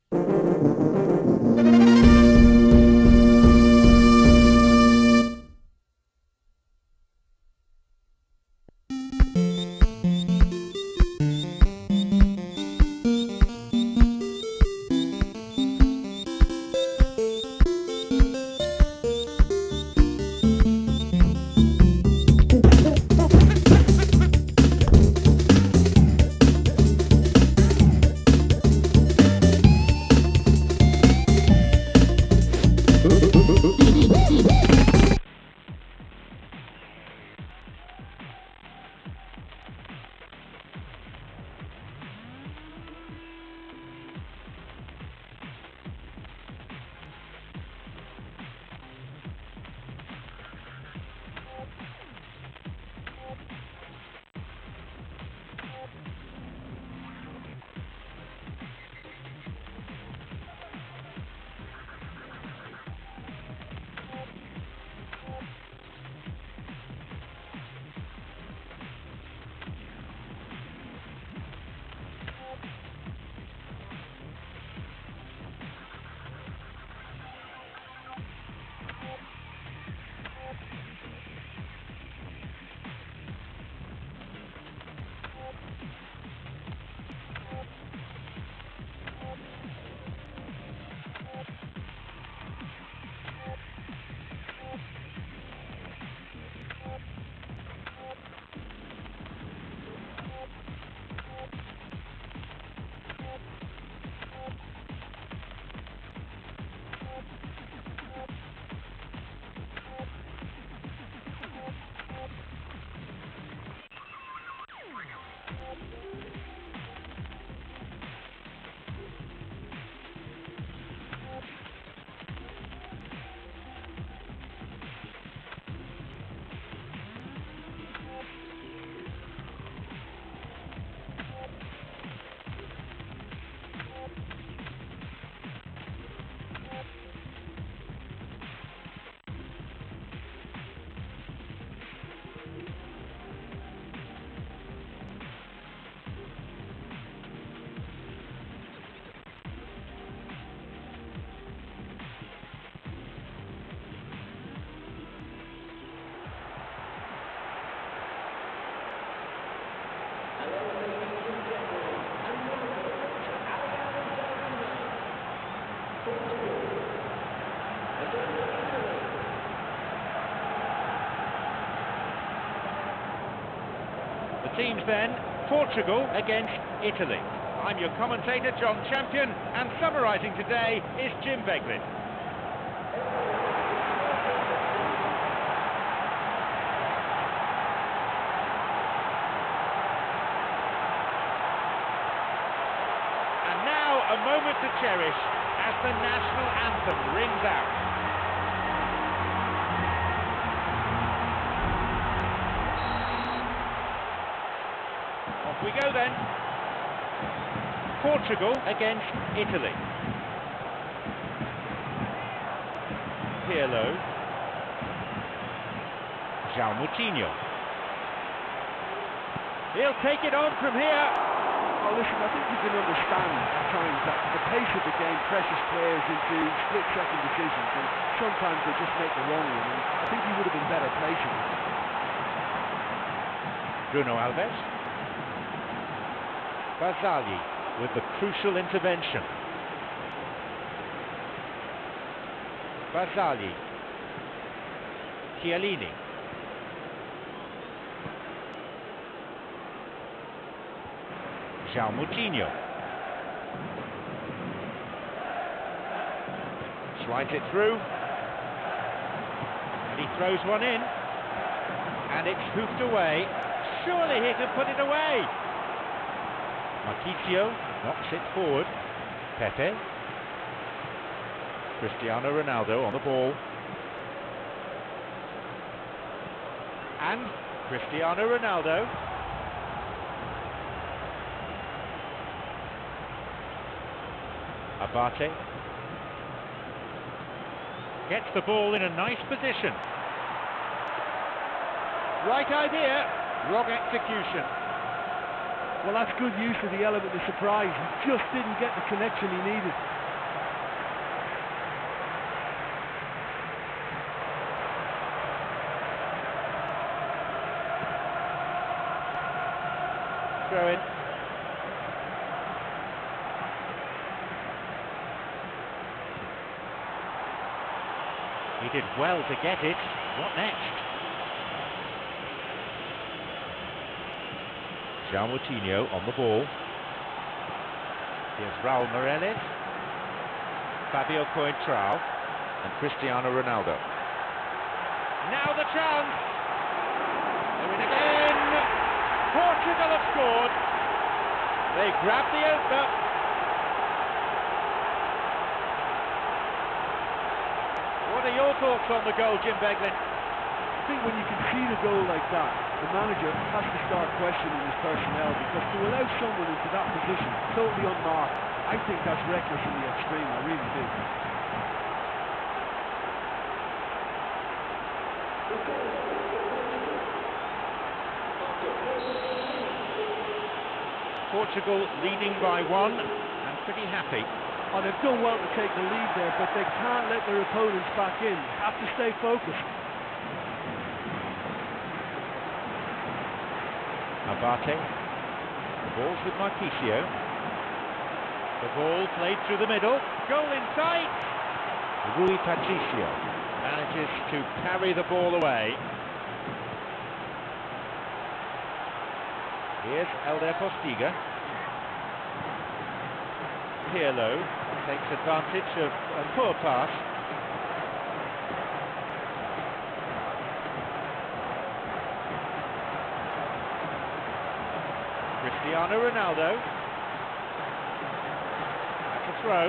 The teams then, Portugal against Italy. I'm your commentator, John Champion, and summarising today is Jim Beglin. And now a moment to cherish as the national anthem rings out. We go then. Portugal against Italy. Pirlo. João Moutinho. He'll take it on from here. Well, listen, I think you can understand at times that the pace of the game pressures players into split-second decisions, and sometimes they just make the wrong one. And I think he would have been better placing it. Bruno Alves. Barzagli with the crucial intervention. Barzagli. Chiellini. João Moutinho. Slides it through. And he throws one in. And it's hoofed away. Surely he can put it away. Marquinhos knocks it forward. Pepe. Cristiano Ronaldo on the ball. And Cristiano Ronaldo. Abate. Gets the ball in a nice position. Right idea, wrong execution. Well, that's good use of the element of surprise. He just didn't get the connection he needed. Throw in. He did well to get it. What next? João Moutinho on the ball. Here's Raul Meireles, Fabio Coentrão and Cristiano Ronaldo. Now the chance! They're in again! Portugal have scored! They grabbed the opener. What are your thoughts on the goal, Jim Beglin? I think when you can see the goal like that, the manager has to start questioning his personnel, because to allow someone into that position, totally unmarked, I think that's reckless in the extreme, I really do. Portugal leading by 1 and pretty happy. Oh, they've done well to take the lead there, but they can't let their opponents back in. Have to stay focused. Abate, the ball's with Marquisio. The ball played through the middle, goal in sight! Rui Patricio manages to carry the ball away. Here's Elder Postiga. Pirlo takes advantage of a poor pass. Cristiano Ronaldo. That's a throw.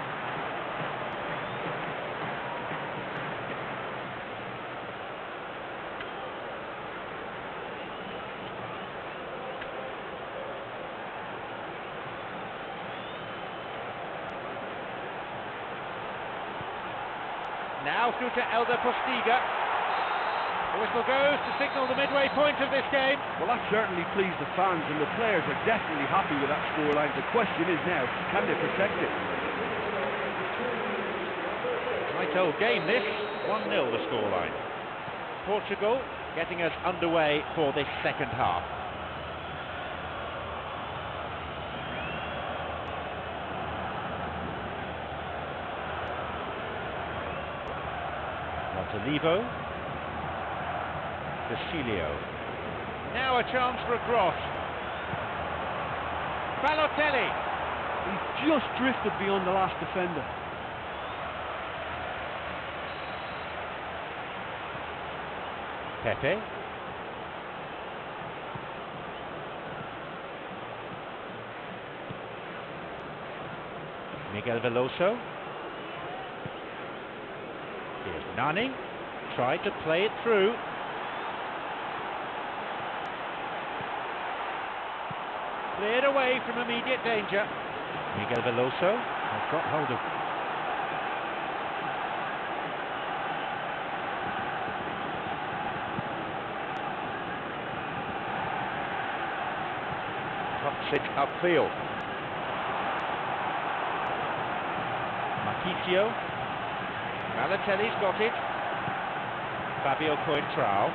Now through to Elder Postiga. The whistle goes to signal the midway point of this game. Well, that certainly pleased the fans, and the players are definitely happy with that scoreline. The question is now, can they protect it? Right old game this, 1-0 the scoreline. Portugal getting us underway for this second half. Montolivo, Cecilio. Now a chance for a cross. Balotelli. He's just drifted beyond the last defender. Pepe. Miguel Veloso. Here's Nani, tried to play it through. Cleared away from immediate danger. Miguel Veloso has got hold of. Tops it upfield. Marquisio. Balotelli's got it. Fabio Coentrão.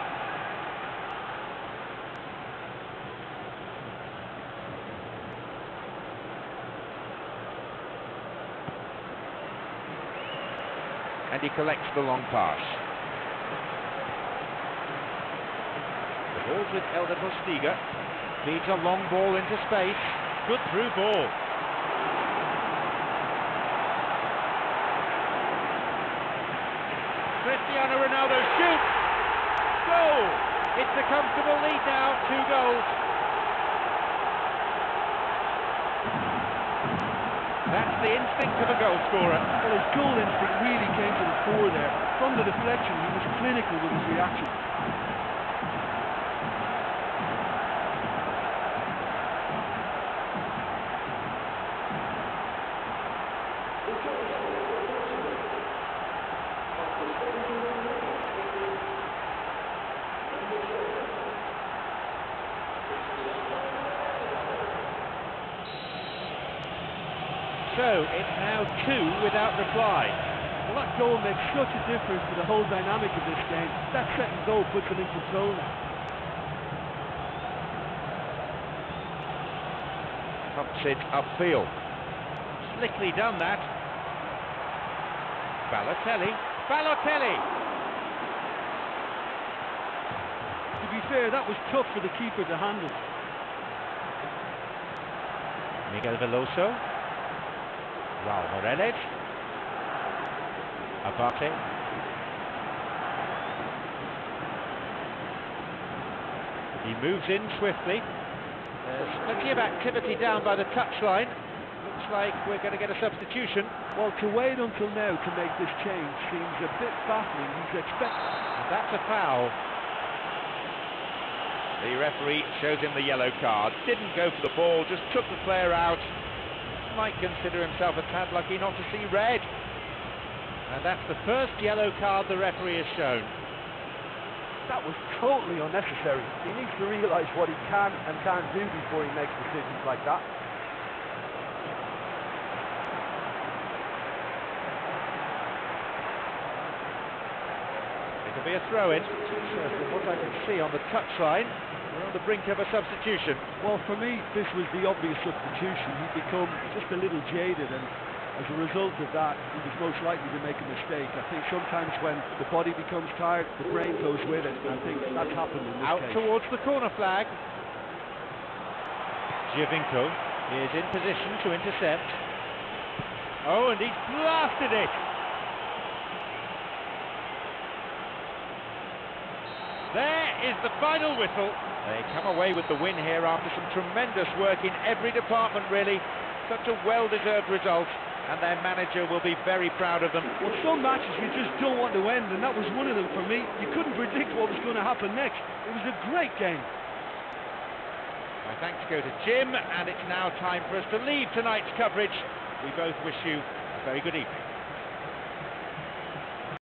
And he collects the long pass. The ball's with Elder Postiga. Feeds a long ball into space. Good through ball. Cristiano Ronaldo shoots! Goal! It's a comfortable lead now, 2 goals. That's the instinct of a goal scorer. Well, his goal instinct really came to the fore there. From the deflection, he was clinical with his reaction. So it's now 2 without reply. Well, that goal makes such a difference to the whole dynamic of this game. That second goal puts them in control now. Pumps it upfield. Slickly done that. Balotelli. To be fair, that was tough for the keeper to handle. Miguel Veloso. Raul Meireles. Abate. He moves in swiftly. There's plenty of activity down by the touchline. Looks like we're going to get a substitution. Well, to wait until now to make this change seems a bit baffling. He's expecting... That's a foul. The referee shows him the yellow card. Didn't go for the ball, just took the player out. Might consider himself a tad lucky not to see red. And that's the first yellow card the referee has shown. That was totally unnecessary. He needs to realise what he can and can't do before he makes decisions like that. It'll be a throw-in. From what I can see on the touchline, we're on the brink of a substitution. Well, for me, this was the obvious substitution. He'd become just a little jaded, and as a result of that, he was most likely to make a mistake. I think sometimes when the body becomes tired, the brain goes with it, and I think that's happened in this Out case. towards the corner flag. Giovinco is in position to intercept. Oh, and he's blasted it! There is the final whistle. They come away with the win here after some tremendous work in every department, really. Such a well-deserved result, and their manager will be very proud of them. Well, some matches you just don't want to end, and that was one of them for me. You couldn't predict what was going to happen next. It was a great game. My thanks go to Jim, and it's now time for us to leave tonight's coverage. We both wish you a very good evening.